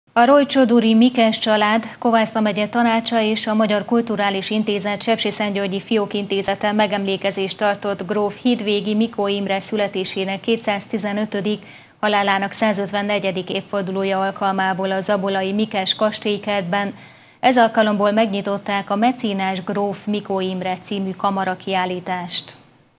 A Rojcsoduri Mikes család, Kovászna megye tanácsa és a Magyar Kulturális Intézet Sepsiszentgyörgyi Fiókintézete megemlékezést tartott gróf Hídvégi Mikó Imre születésének 215., halálának 154. évfordulója alkalmából a zabolai Mikes kastélykertben. Ez alkalomból megnyitották a Mecénás gróf Mikó Imre című kamarakiállítást.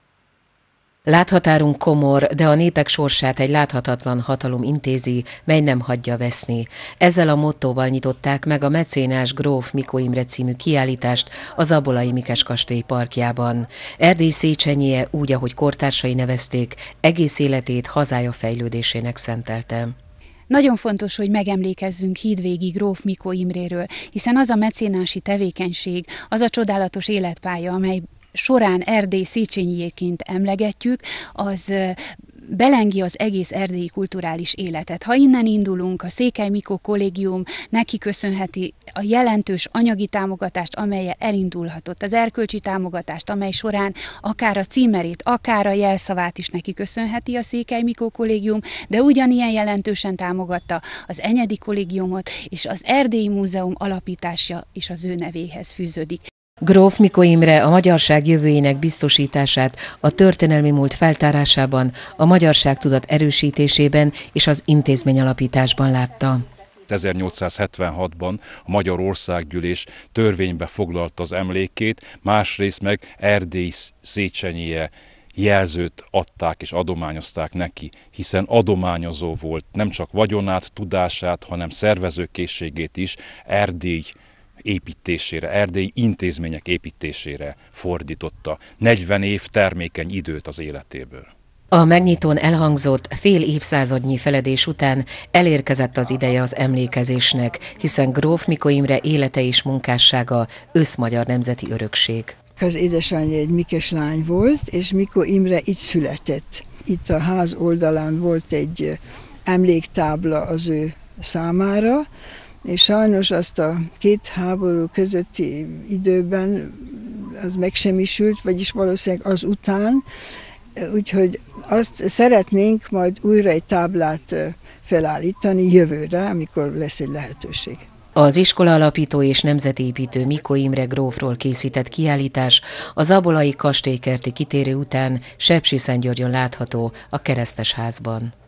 Láthatárunk komor, de a népek sorsát egy láthatatlan hatalom intézi, mely nem hagyja veszni. Ezzel a mottóval nyitották meg a Mecénás gróf Mikó Imre című kiállítást a zabolai Mikes kastély parkjában. Erdély Széchenyije, úgy, ahogy kortársai nevezték, egész életét hazája fejlődésének szentelte. Nagyon fontos, hogy megemlékezzünk Hídvégi gróf Mikó Imréről, hiszen az a mecénási tevékenység, az a csodálatos életpálya, amely során Erdély Széchenyijéként emlegetjük, az belengi az egész erdélyi kulturális életet. Ha innen indulunk, a Székely Mikó Kollégium neki köszönheti a jelentős anyagi támogatást, amellyel elindulhatott, az erkölcsi támogatást, amely során akár a címerét, akár a jelszavát is neki köszönheti a Székely Mikó Kollégium, de ugyanilyen jelentősen támogatta az Enyedi Kollégiumot, és az Erdélyi Múzeum alapítása is az ő nevéhez fűződik. Gróf Mikó Imre a magyarság jövőjének biztosítását a történelmi múlt feltárásában, a magyarság tudat erősítésében és az intézményalapításban látta. 1876-ban a Magyar Országgyűlés törvénybe foglalta az emlékét, másrészt meg Erdély Széchenyije jelzőt adták és adományozták neki, hiszen adományozó volt, nem csak vagyonát, tudását, hanem szervezőkészségét is Erdély építésére, erdélyi intézmények építésére fordította 40 év termékeny időt az életéből. A megnyitón elhangzott fél évszázadnyi feledés után elérkezett az ideje az emlékezésnek, hiszen gróf Mikó Imre élete és munkássága összmagyar nemzeti örökség. Az édesanyja egy mikes lány volt, és Mikó Imre itt született. Itt a ház oldalán volt egy emléktábla az ő számára, és sajnos azt a két háború közötti időben az megsemmisült, vagyis valószínűleg az után, úgyhogy azt szeretnénk majd újra egy táblát felállítani jövőre, amikor lesz egy lehetőség. Az iskola alapító és nemzetépítő Mikó Imre grófról készített kiállítás a zabolai kastélykerti kitérő után Sepsiszentgyörgyön látható a Keresztesházban.